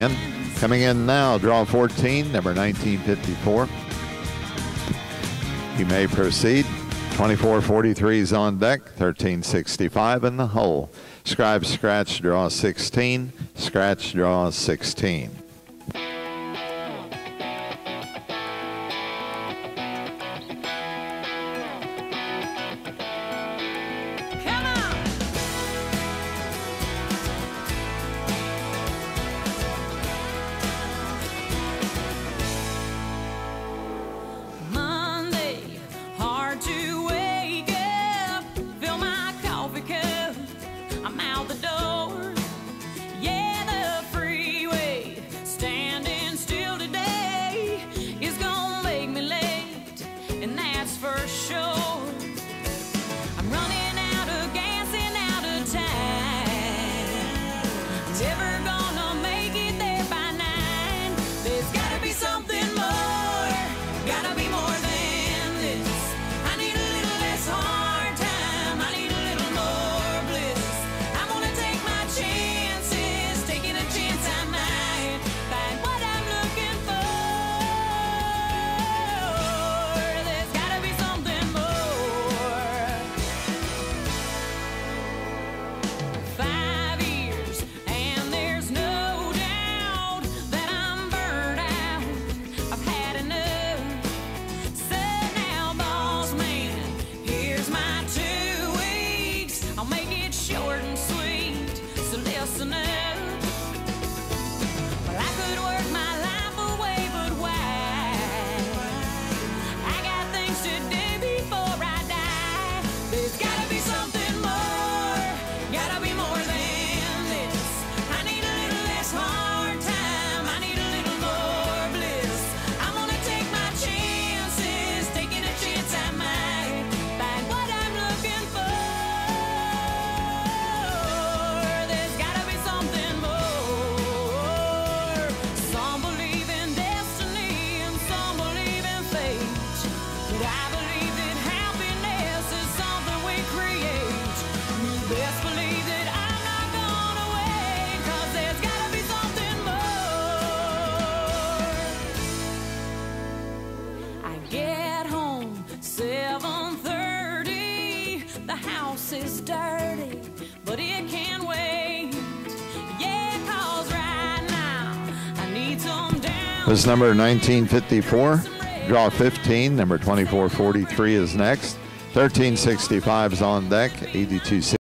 Coming in now, draw 14, number 1954. You may proceed. 2443 is on deck, 1365 in the hole. Scribe scratch, draw 16, scratch, draw 16. Is dirty, but it can wait. Yeah, 'cause right now I need some down. This is number 1954. Draw 15. Number 2443 is next. 1365 is on deck. 82.